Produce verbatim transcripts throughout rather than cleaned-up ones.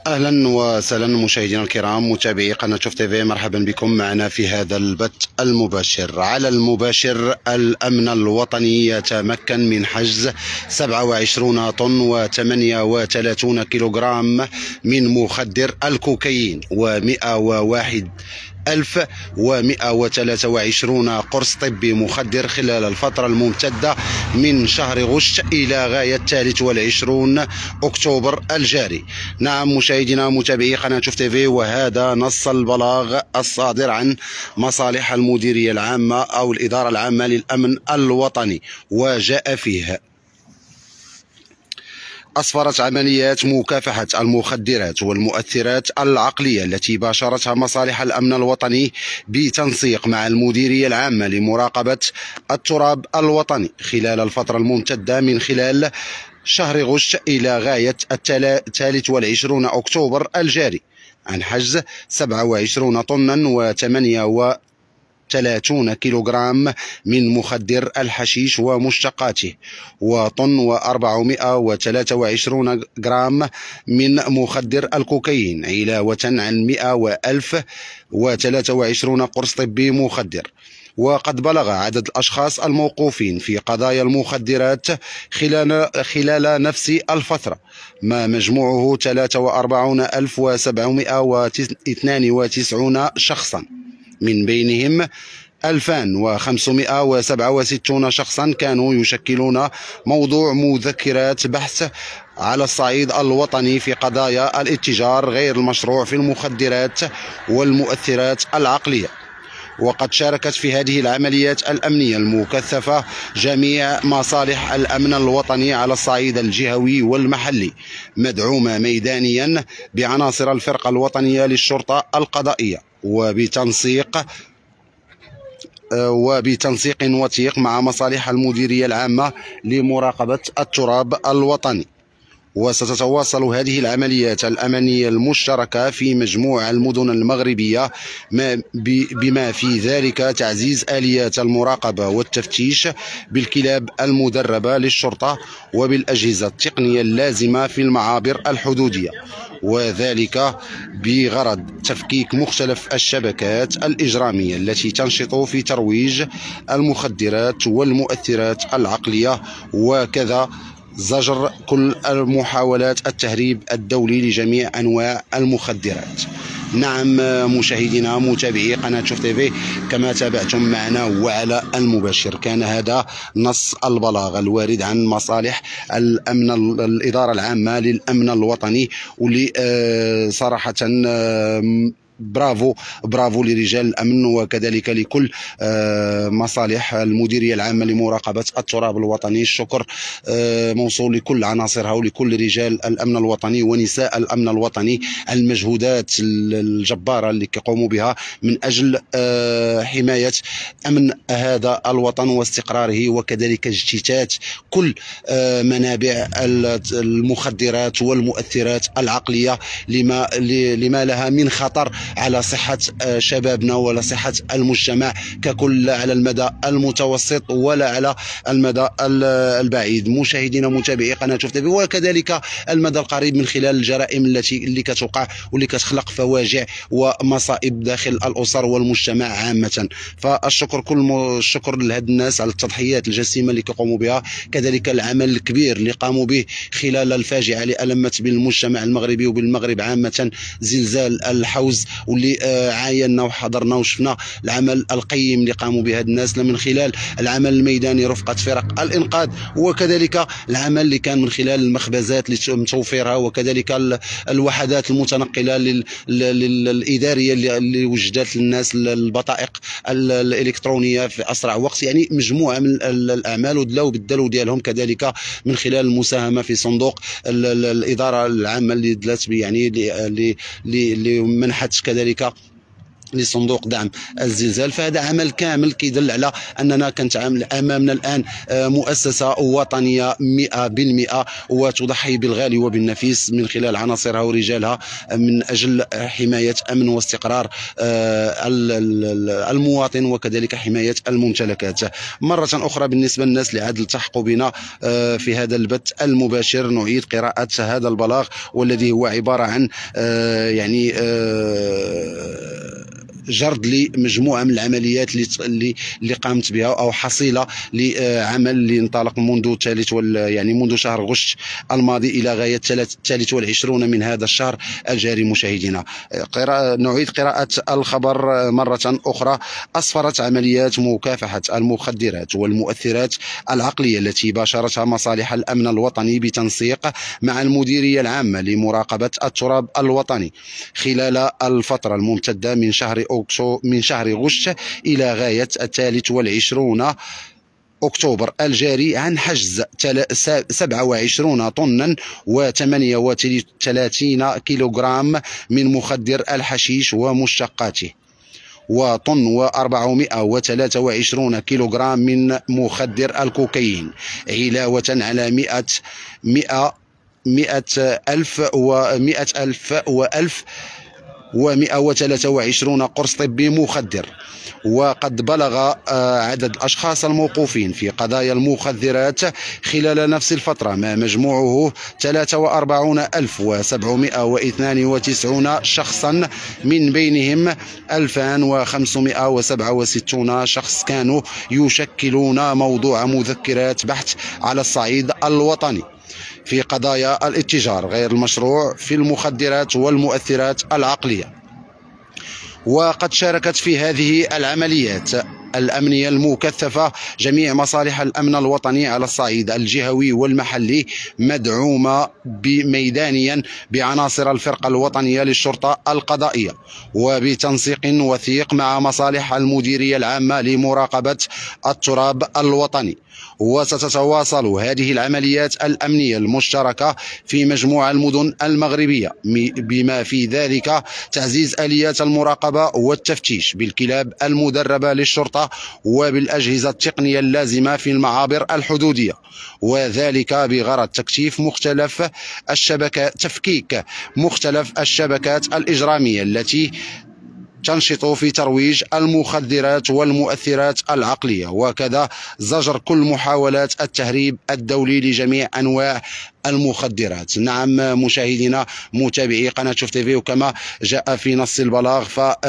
اهلا وسهلا مشاهدينا الكرام متابعي قناه شوف تيفي، مرحبا بكم معنا في هذا البث المباشر. على المباشر، الامن الوطني يتمكن من حجز سبعة وعشرين طن وثمانية وثلاثين كيلوغرام من مخدر الكوكايين ومئة وواحد ألف ومئة وثلاثة وعشرين قرص طبي مخدر خلال الفترة الممتدة من شهر غشت إلى غاية الثالث والعشرون أكتوبر الجاري. نعم مشاهدينا متابعي قناة شوف تيفي، وهذا نص البلاغ الصادر عن مصالح المديرية العامة أو الإدارة العامة للأمن الوطني، وجاء فيه: أسفرت عمليات مكافحة المخدرات والمؤثرات العقلية التي باشرتها مصالح الأمن الوطني بتنسيق مع المديرية العامة لمراقبة التراب الوطني خلال الفترة الممتدة من خلال شهر غشت إلى غاية الثالث والعشرون أكتوبر الجاري عن حجز سبعة وعشرين طنا وثمانية و ثلاثين كيلوغرام من مخدر الحشيش ومشتقاته، وطن وأربعمئة وثلاثة وعشرين غرام من مخدر الكوكايين، علاوة عن مئة وألف وثلاثة وعشرين قرص طبي مخدر. وقد بلغ عدد الأشخاص الموقوفين في قضايا المخدرات خلال خلال نفس الفترة ما مجموعه ثلاثة وأربعين ألف وسبعمئة واثنان وتسعين شخصا، من بينهم ألفين وخمسمئة وسبعة وستين شخصا كانوا يشكلون موضوع مذكرات بحث على الصعيد الوطني في قضايا الاتجار غير المشروع في المخدرات والمؤثرات العقلية. وقد شاركت في هذه العمليات الأمنية المكثفة جميع مصالح الأمن الوطني على الصعيد الجهوي والمحلي، مدعومة ميدانيا بعناصر الفرقة الوطنية للشرطة القضائية، وبتنسيق وبتنسيق وثيق مع مصالح المديرية العامة لمراقبة التراب الوطني. وستتواصل هذه العمليات الأمنية المشتركة في مجموع المدن المغربية، بما في ذلك تعزيز آليات المراقبة والتفتيش بالكلاب المدربة للشرطة وبالأجهزة التقنية اللازمة في المعابر الحدودية، وذلك بغرض تفكيك مختلف الشبكات الإجرامية التي تنشط في ترويج المخدرات والمؤثرات العقلية، وكذا زجر كل المحاولات التهريب الدولي لجميع أنواع المخدرات. نعم مشاهدينا متابعي قناة شوف تيفي، كما تابعتم معنا وعلى المباشر، كان هذا نص البلاغ الوارد عن مصالح الأمن الإدارة العامة للأمن الوطني، واللي صراحة برافو برافو لرجال الأمن وكذلك لكل مصالح المديرية العامة لمراقبة التراب الوطني. الشكر موصول لكل عناصرها ولكل رجال الأمن الوطني ونساء الأمن الوطني، المجهودات الجبارة اللي كيقوموا بها من أجل حماية أمن هذا الوطن واستقراره، وكذلك اجتثاث كل منابع المخدرات والمؤثرات العقلية لما لما لها من خطر على صحة شبابنا ولا صحة المجتمع ككل، لا على المدى المتوسط ولا على المدى البعيد. مشاهدينا متابعي قناة شوف تيفي، وكذلك المدى القريب من خلال الجرائم التي اللي كتوقع واللي كتخلق فواجع ومصائب داخل الأسر والمجتمع عامة. فالشكر كل الشكر لهاد الناس على التضحيات الجسيمة اللي كيقوموا بها، كذلك العمل الكبير اللي قاموا به خلال الفاجعة اللي ألمت بالمجتمع المغربي وبالمغرب عامة، زلزال الحوز، واللي عاينا وحضرنا وشفنا العمل القيم اللي قاموا به هاد الناس من خلال العمل الميداني رفقة فرق الإنقاذ، وكذلك العمل اللي كان من خلال المخبزات لتوفيرها، وكذلك الوحدات المتنقلة الإدارية اللي وجدت للناس البطائق الإلكترونية في أسرع وقت. يعني مجموعة من الأعمال ودلاو بالدلو ديالهم، كذلك من خلال المساهمة في صندوق الإدارة العامة اللي دلات يعني اللي منحت كذلك لصندوق دعم الزلزال. فهذا عمل كامل كيدل على اننا كنتعامل امامنا الان مؤسسه وطنيه مئة بالمئة وتضحي بالغالي وبالنفيس من خلال عناصرها ورجالها من اجل حمايه امن واستقرار المواطن وكذلك حمايه الممتلكات. مره اخرى بالنسبه للناس اللي عاد التحقوا بنا في هذا البث المباشر، نعيد قراءه هذا البلاغ والذي هو عباره عن يعني جرد لمجموعه من العمليات اللي اللي قامت بها او حصيله لعمل اللي انطلق منذ ثالث يعني منذ شهر غشت الماضي الى غايه الثالث والعشرون من هذا الشهر الجاري. مشاهدينا، قراءة نعيد قراءه الخبر مره اخرى. اسفرت عمليات مكافحه المخدرات والمؤثرات العقليه التي باشرتها مصالح الامن الوطني بتنسيق مع المديريه العامه لمراقبه التراب الوطني خلال الفتره الممتده من شهر من شهر غشت إلى غاية الثالث والعشرون أكتوبر الجاري عن حجز سبعة وعشرين طنا وثمانية وثلاثين كيلوغرام من مخدر الحشيش ومشتقاته، وطن وأربعمائة وثلاثة وعشرين كيلوغرام من مخدر الكوكايين، علاوة على مئة مئة مئة ألف ومئة ألف وألف ومئة وثلاثة وعشرين قرص طبي مخدر. وقد بلغ عدد الأشخاص الموقوفين في قضايا المخدرات خلال نفس الفترة ما مجموعه ثلاثة وأربعين ألف وسبعمائة واثنان وتسعين شخصا، من بينهم ألفين وخمسمائة وسبعة وستين شخص كانوا يشكلون موضوع مذكرات بحث على الصعيد الوطني في قضايا الاتجار غير المشروع في المخدرات والمؤثرات العقلية. وقد شاركت في هذه العمليات الأمنية المكثفة جميع مصالح الأمن الوطني على الصعيد الجهوي والمحلي، مدعومة ميدانيا بعناصر الفرقة الوطنية للشرطة القضائية وبتنسيق وثيق مع مصالح المديرية العامة لمراقبة التراب الوطني. وستتواصل هذه العمليات الأمنية المشتركة في مجموع المدن المغربية، بما في ذلك تعزيز آليات المراقبة والتفتيش بالكلاب المدربة للشرطة وبالأجهزة التقنية اللازمة في المعابر الحدودية، وذلك بغرض تكشيف مختلف الشبكات تفكيك مختلف الشبكات الإجرامية التي تنشط في ترويج المخدرات والمؤثرات العقلية، وكذا زجر كل محاولات التهريب الدولي لجميع أنواع المخدرات. نعم مشاهدينا متابعي قناة شوف تيفي، وكما جاء في نص البلاغ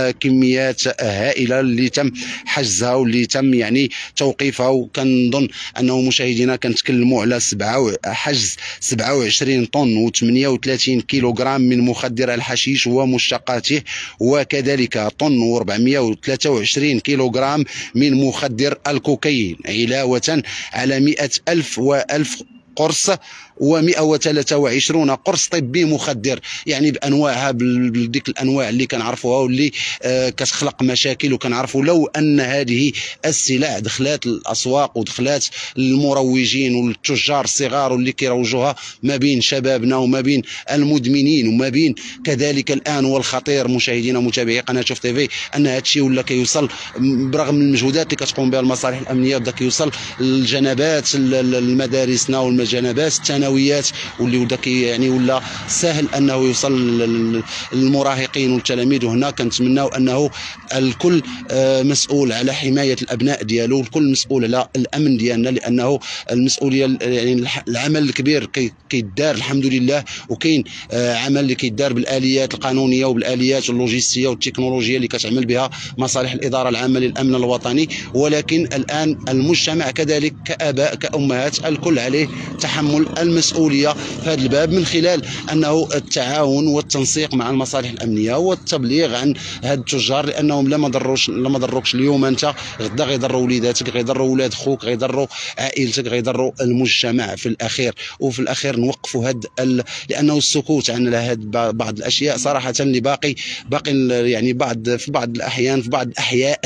فكميات هائلة اللي تم حجزها واللي تم يعني توقيفها، وكنظن انه مشاهدينا كنتكلموا على سبعة حجز سبعة وعشرين طن وثمانية وثلاثين كيلوغرام من مخدر الحشيش ومشتقاته، وكذلك طن وأربعمائة وثلاثة وعشرين كيلوغرام من مخدر الكوكايين، علاوة على مئة ألف وألف قرص ومئة وثلاثة وعشرين قرص طبي مخدر، يعني بانواعها بديك الانواع اللي كنعرفوها واللي آه كتخلق مشاكل. وكنعرفوا لو ان هذه السلع دخلات الاسواق ودخلات المروجين والتجار الصغار واللي كيروجوها ما بين شبابنا وما بين المدمنين وما بين كذلك الان والخطير مشاهدينا متابعي قناه شوف تيفي ان هذا الشيء ولا كيوصل برغم المجهودات اللي كتقوم بها المصالح الامنيه، بدا كيوصل للجنبات المدارسنا والجنبات الثانويات واللي ودا يعني ولا سهل انه يوصل للمراهقين والتلاميذ. وهنا كنتمناو انه الكل مسؤول على حمايه الابناء ديالو، الكل مسؤول على الامن ديالنا، لانه المسؤوليه يعني العمل الكبير كيدار الحمد لله، وكاين عمل اللي كيدار بالاليات القانونيه وبالاليات اللوجستيه والتكنولوجيه اللي كتعمل بها مصالح الاداره العامه للامن الوطني. ولكن الان المجتمع كذلك كاباء كامهات الكل عليه تحمل المسؤوليه في هذا الباب، من خلال انه التعاون والتنسيق مع المصالح الامنيه والتبليغ عن هاد التجار، لانهم لما ضروش لما ضروكش اليوم انت غدا غيضروا وليداتك، غيضروا ولاد خوك، غيضروا عائلتك، غيضروا المجتمع في الاخير. وفي الاخير نوقفوا هاد ال... لانه السكوت عن هاد بعض الاشياء صراحه اللي باقي باقي يعني بعض في بعض الاحيان في بعض الاحياء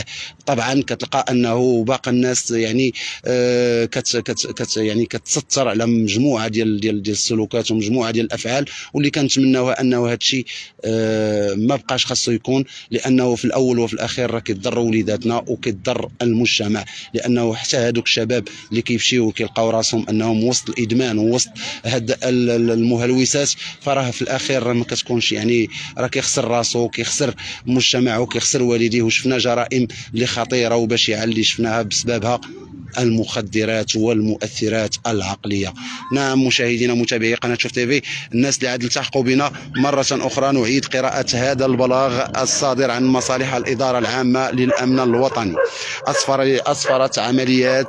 طبعا كتلقى انه باقي الناس يعني آه كت كت كت يعني كتستر على مجموعه ديال ديال ديال السلوكات ومجموعه ديال الافعال، واللي كنتمناوها انه هذا الشيء آه ما بقاش خاصو يكون، لانه في الاول وفي الاخير راه كيضر وليداتنا وكيضر المجتمع، لانه حتى هذوك الشباب اللي كيمشيو وكيلقاو راسهم انهم وسط الادمان ووسط هاد المهلوسات، فراه في الاخير ما كتكونش يعني راه كيخسر راسو كيخسر مجتمعه كيخسر والديه. وشفنا جرائم اللي خطيره وبشعه اللي شفناها بسببها المخدرات والمؤثرات العقليه. نعم مشاهدينا متابعي قناه شوف تيفي، الناس اللي عاد التحقوا بنا مره اخرى نعيد قراءه هذا البلاغ الصادر عن مصالح الاداره العامه للامن الوطني. اسفر اسفرت عمليات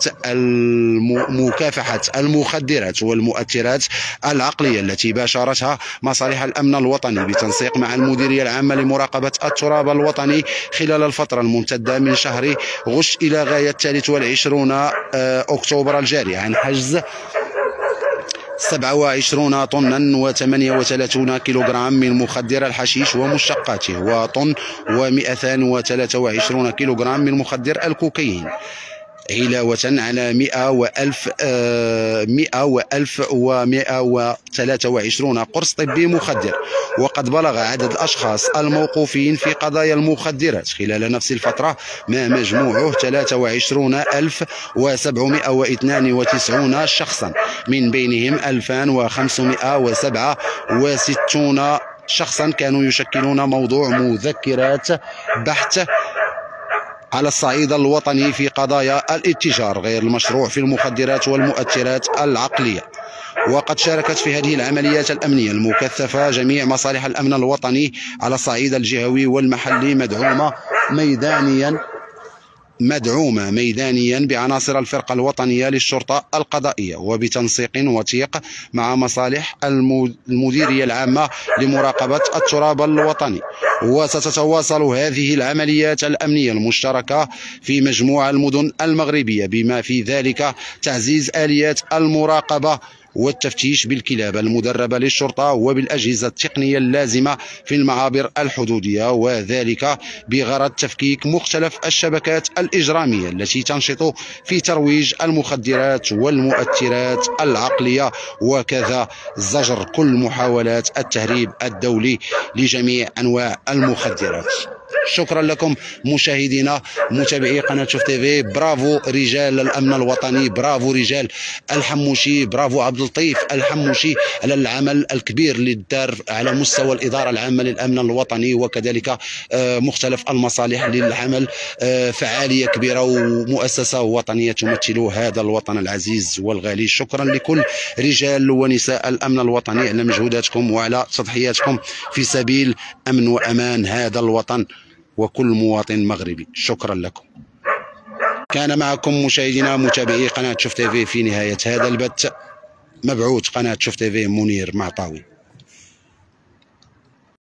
مكافحه المخدرات والمؤثرات العقليه التي باشرتها مصالح الامن الوطني بتنسيق مع المديريه العامه لمراقبه التراب الوطني خلال الفتره الممتده من شهر غش الى غايه الثالث والعشرون أكتوبر الجاري عن حجز سبعة وعشرين طنا وثمانية وثلاثين كيلوغرام من مخدر الحشيش ومشتقاته، وطن ومئتان وثلاثة وعشرين كيلوغرام من مخدر الكوكايين، علاوة على مئة وألف مئة وألف ومئة وثلاثة وعشرين قرص طبي مخدر. وقد بلغ عدد الأشخاص الموقوفين في قضايا المخدرات خلال نفس الفترة ما مجموعه ثلاثة وعشرين ألف وسبعمئة واثنان وتسعين شخصا، من بينهم ألفان وخمسمئة وسبعة وستون شخصا كانوا يشكلون موضوع مذكرات بحث على الصعيد الوطني في قضايا الاتجار غير المشروع في المخدرات والمؤثرات العقلية. وقد شاركت في هذه العمليات الأمنية المكثفة جميع مصالح الأمن الوطني على الصعيد الجهوي والمحلي، مدعومة ميدانيا مدعومة ميدانيا بعناصر الفرقة الوطنية للشرطة القضائية، وبتنسيق وثيق مع مصالح المديرية العامة لمراقبة التراب الوطني. وستتواصل هذه العمليات الأمنية المشتركة في مجموع المدن المغربية، بما في ذلك تعزيز آليات المراقبة والتفتيش بالكلاب المدربة للشرطة وبالأجهزة التقنية اللازمة في المعابر الحدودية، وذلك بغرض تفكيك مختلف الشبكات الإجرامية التي تنشط في ترويج المخدرات والمؤثرات العقلية، وكذا زجر كل محاولات التهريب الدولي لجميع أنواع المخدرات. شكرا لكم مشاهدينا متابعي قناه شوف تيفي. برافو رجال الامن الوطني، برافو رجال الحموشي، برافو عبد اللطيف الحموشي على العمل الكبير اللي دار على مستوى الاداره العامه للامن الوطني، وكذلك مختلف المصالح للعمل فعاليه كبيره ومؤسسه وطنيه تمثل هذا الوطن العزيز والغالي. شكرا لكل رجال ونساء الامن الوطني على مجهوداتكم وعلى تضحياتكم في سبيل امن وامان هذا الوطن وكل مواطن مغربي. شكرا لكم. كان معكم مشاهدينا متابعي قناة شوف تيفي في نهاية هذا البث مبعوث قناة شوف تيفي منير معطاوي.